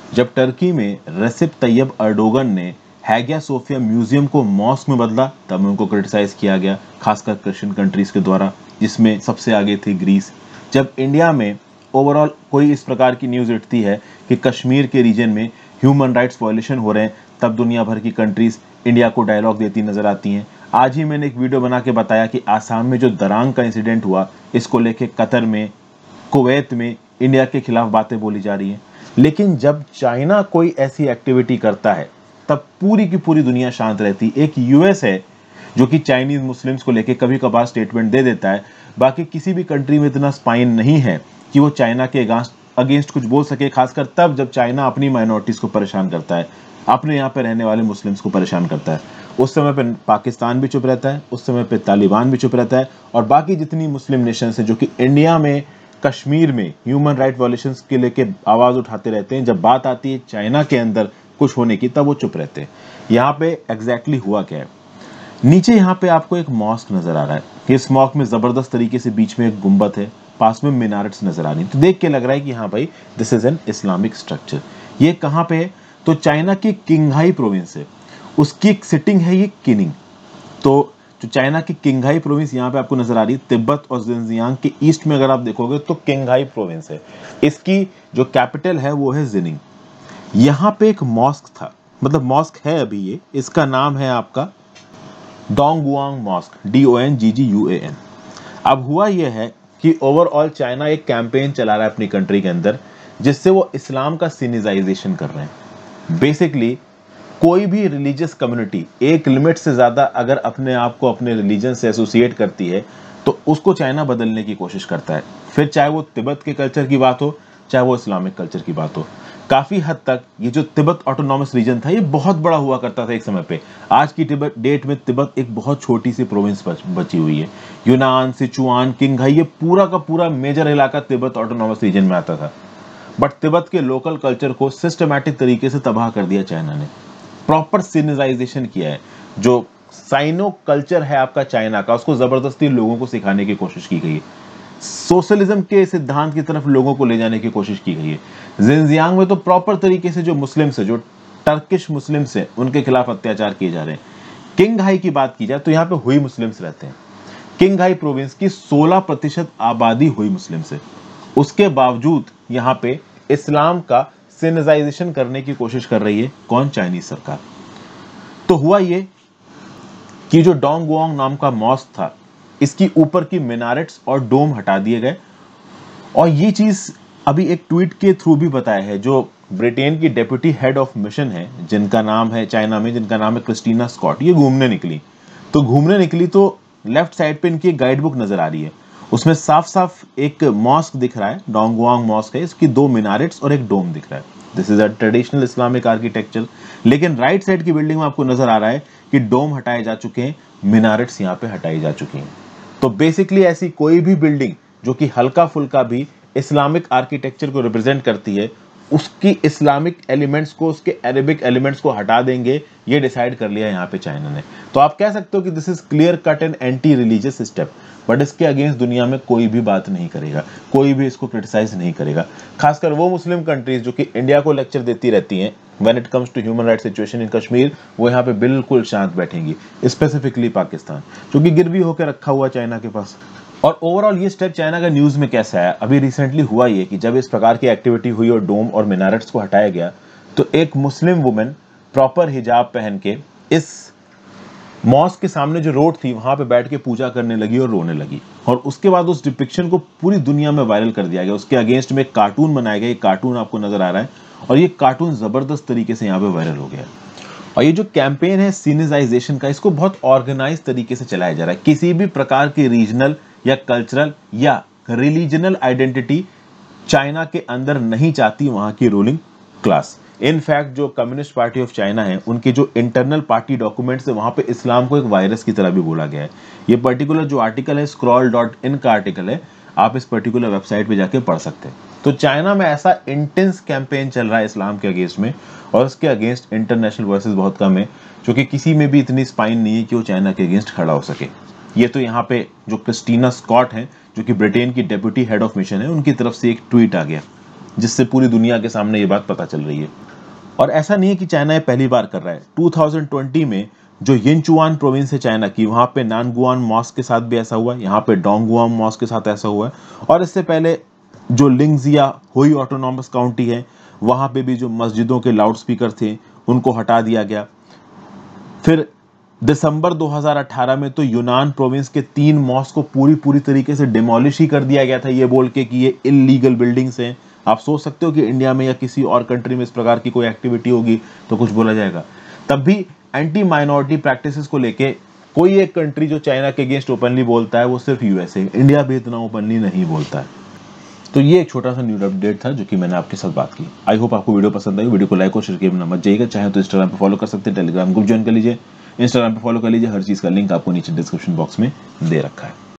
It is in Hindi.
जब टर्की में रेसिप तैयब अर्डोगन ने हैगिया सोफिया म्यूजियम को मॉस्क में बदला, तब उनको क्रिटिसाइज किया गया, खासकर क्रिश्चियन कंट्रीज के द्वारा, जिसमें सबसे आगे थी ग्रीस। जब इंडिया में ओवरऑल कोई इस प्रकार की न्यूज़ उठती है कि कश्मीर के रीजन में ह्यूमन राइट्स वायलेशन हो रहे हैं, तब दुनिया भर की कंट्रीज इंडिया को डायलॉग देती नजर आती हैं। आज ही मैंने एक वीडियो बना के बताया कि आसाम में जो दरांग का इंसिडेंट हुआ, इसको लेके कतर में, कुवैत में इंडिया के खिलाफ बातें बोली जा रही हैं। लेकिन जब चाइना कोई ऐसी एक्टिविटी करता है, तब पूरी की पूरी दुनिया शांत रहती। एक यूएस है जो कि चाइनीज मुस्लिम्स को लेके कभी कभार स्टेटमेंट दे देता है, बाकी किसी भी कंट्री में इतना स्पाइन नहीं है कि वो चाइना के अगेंस्ट कुछ बोल सके, खासकर तब जब चाइना अपनी माइनॉरिटीज को परेशान करता है, अपने यहाँ पे रहने वाले मुस्लिम्स को परेशान करता है। उस समय पे पाकिस्तान भी चुप रहता है, उस समय पे तालिबान भी चुप रहता है, और बाकी जितनी मुस्लिम नेशंस हैं जो कि इंडिया में कश्मीर में ह्यूमन राइट वायलेशंस के लेके आवाज उठाते रहते हैं, जब बात आती है चाइना के अंदर कुछ होने की, तब वो चुप रहते हैं। यहाँ पे एग्जैक्टली हुआ क्या है? नीचे यहाँ पे आपको एक मॉस्क नजर आ रहा है। इस मॉस्क में जबरदस्त तरीके से बीच में एक गुंबद है, पास में मिनारेट्स नजर आ रही है। तो देख के लग रहा है कि हाँ भाई, this is an Islamic structure. ये कहाँ पे है? तो चाइना की किंगहाई प्रोविंस है, उसकी एक सिटिंग है ये किनिंग। तो जो चाइना की किंगहाई प्रोविंस यहाँ पे आपको नजर आ रही है, तिब्बत और जिनजियांग के ईस्ट में अगर आप देखोगे तो किंगहाई प्रोविंस है। इसकी जो कैपिटल है वो है जिनिंग। यहाँ पे एक मॉस्क था, मतलब मॉस्क है अभी ये, इसका नाम है आपका डोंगगुआंग मॉस्क, DONGGUAN। अब हुआ यह है कि ओवरऑल चाइना एक कैंपेन चला रहा है अपनी कंट्री के अंदर, जिससे वो इस्लाम का सिनिजाइजेशन कर रहे हैं। बेसिकली कोई भी रिलीजियस कम्युनिटी एक लिमिट से ज्यादा अगर अपने आप को अपने रिलीजन से एसोसिएट करती है, तो उसको चाइना बदलने की कोशिश करता है। फिर चाहे वो तिब्बत के कल्चर की बात हो, चाहे वो इस्लामिक कल्चर की बात हो। काफी हद तक ये जो तिब्बत ऑटोनॉमस रीजन था, ये बहुत बड़ा हुआ करता था एक समय पे। आज की डेट में तिब्बत एक बहुत छोटी सी प्रोविंस बची हुई है। यूनान, सिचुआन, किंगहाई, ये पूरा का पूरा मेजर इलाका तिब्बत ऑटोनॉमस रीजन में आता था। बट तिब्बत के लोकल कल्चर को सिस्टमैटिक तरीके से तबाह कर दिया चाइना ने, प्रॉपर सिनिजाइजेशन किया है। जो साइनो कल्चर है आपका चाइना का, उसको जबरदस्ती लोगों को सिखाने की कोशिश की गई है। सोशलिज्म के सिद्धांत की तरफ लोगों को ले जाने की कोशिश की गई है। जिनजियांग में तो प्रॉपर तरीके से जो मुस्लिम्स है, जो टर्किश मुस्लिम्स है, उनके खिलाफ अत्याचार किए जा रहे हैं। किंगहाई की बात की जाए तो यहाँ पे हुई मुस्लिम्स रहते हैं। किंगहाई प्रोविंस की 16% आबादी हुई मुस्लिम्स है। उसके बावजूद यहाँ पे इस्लाम का सिनिजाइजेशन करने की कोशिश कर रही है कौन? चाइनीज सरकार। तो हुआ ये कि जो डोंगगुआंग नाम का मॉस्क था, इसकी ऊपर की मिनारेट्स और डोम हटा दिए गए। और ये चीज अभी एक ट्वीट के थ्रू भी बताया है, जो ब्रिटेन की डेप्यूटी हेड ऑफ मिशन है, जिनका नाम है चाइना में, जिनका नाम है क्रिस्टीना स्कॉट। ये घूमने निकली तो लेफ्ट साइड पे इनकी गाइड बुक नजर आ रही है। उसमें साफ साफ एक मॉस्क दिख रहा है, डोंगगुआंग मॉस्क है, इसकी 2 मिनारेट्स और एक डोम दिख रहा है। This is a traditional Islamic architecture. लेकिन राइट साइड की बिल्डिंग में आपको नजर आ रहा है कि डोम हटाए जा चुके हैं, मिनारेट्स यहाँ पे हटाई जा चुकी हैं। तो बेसिकली ऐसी कोई भी बिल्डिंग जो कि हल्का फुल्का भी इस्लामिक आर्किटेक्चर को रिप्रेजेंट करती है, उसकी इस्लामिक एलिमेंट्स को, उसके अरेबिक एलिमेंट्स को हटा देंगे, ये डिसाइड कर लिया यहाँ पे चाइना ने। तो आप कह सकते हो कि this is clear cut and anti religious step. But इसके अगेंस्ट दुनिया में कोई भी बात नहीं करेगा, कोई भी इसको क्रिटिसाइज नहीं करेगा। खासकर वो मुस्लिम कंट्रीज जो कि इंडिया को लेक्चर देती रहती हैं when it comes to human right situation in Kashmir, वो यहाँ पे बिल्कुल शांत बैठेंगी। स्पेसिफिकली पाकिस्तान, जो कि गिरवी होकर रखा हुआ चाइना के पास। और ओवरऑल ये स्टेप चाइना का न्यूज में कैसे आया? अभी रिसेंटली हुआ ये कि जब इस प्रकार की एक्टिविटी हुई और डोम और मिनारेट्स को हटाया गया, तो एक मुस्लिम वुमेन प्रॉपर हिजाब पहन के इस मॉस्क के सामने जो रोड थी, वहां पे बैठ के पूजा करने लगी और रोने लगी। और उसके बाद उस डिपिक्शन को पूरी दुनिया में वायरल कर दिया गया। उसके अगेंस्ट में एक कार्टून बनाया गया, एक कार्टून आपको नजर आ रहा है, और ये कार्टून जबरदस्त तरीके से यहाँ पे वायरल हो गया। और ये जो कैंपेन है सिनिजाइजेशन का, इसको बहुत ऑर्गेनाइज तरीके से चलाया जा रहा है। किसी भी प्रकार की रीजनल या कल्चरल या रिलीजनल आइडेंटिटी चाइना के अंदर नहीं चाहती वहां की रूलिंग क्लास। इनफैक्ट जो कम्युनिस्ट पार्टी ऑफ चाइना है, उनके जो इंटरनल पार्टी डॉक्यूमेंट्स है, वहां पे इस्लाम को एक वायरस की तरह भी बोला गया है। ये पर्टिकुलर जो आर्टिकल है, scroll.in का आर्टिकल है, आप इस पर्टिकुलर वेबसाइट पे जाके पढ़ सकते हैं। तो चाइना में ऐसा इंटेंस कैंपेन चल रहा है इस्लाम के अगेंस्ट में, और उसके अगेंस्ट इंटरनेशनल वॉइसेस बहुत कम है, जो कि किसी में भी इतनी स्पाइन नहीं है कि वो चाइना के अगेंस्ट खड़ा हो सके। ये तो यहाँ पे जो क्रिस्टीना स्कॉट है, जो कि ब्रिटेन की डेप्यूटी हेड ऑफ मिशन है, उनकी तरफ से एक ट्वीट आ गया। जिससे पूरी दुनिया के सामने ये बात पता चल रही है। और ऐसा नहीं है कि चाइना ये पहली बार कर रहा है। 2020 में जो यिनचुआन प्रोविंस है चाइना की, वहां पे नानगुआन मॉस्क के साथ भी ऐसा हुआ है, यहाँ पे डोंगगुआन मॉस्क के साथ ऐसा हुआ है, और इससे पहले जो लिंगजिया हुई ऑटोनॉमस काउंटी है, वहां पे भी जो मस्जिदों के लाउडस्पीकर थे उनको हटा दिया गया। फिर दिसंबर 2018 में तो यूनान प्रोविंस के 3 मॉस्क को पूरी तरीके से डिमोलिश ही कर दिया गया था, ये बोल के कि ये इलीगल बिल्डिंग्स हैं। आप सोच सकते हो कि इंडिया में या किसी और कंट्री में इस प्रकार की कोई एक्टिविटी होगी तो कुछ बोला जाएगा। तब भी एंटी माइनॉरिटी प्रैक्टिसेस को लेके कोई एक कंट्री जो चाइना के अगेंस्ट ओपनली बोलता है वो सिर्फ यूएसए। इंडिया भी इतना ओपनली नहीं बोलता है। तो ये एक छोटा सा न्यूज अपडेट था जो कि मैंने आपके साथ बात की। आई होप आपको वीडियो पसंद आई। वीडियो को लाइक और शेयर करना मत जाइएगा। चाहे तो इंस्टाग्राम पे फॉलो कर सकते हैं, टेलीग्राम ग्रुप ज्वाइन कर लीजिए, इंस्टाग्राम पे फॉलो कर लीजिए। हर चीज का लिंक आपको नीचे डिस्क्रिप्शन बॉक्स में दे रखा है।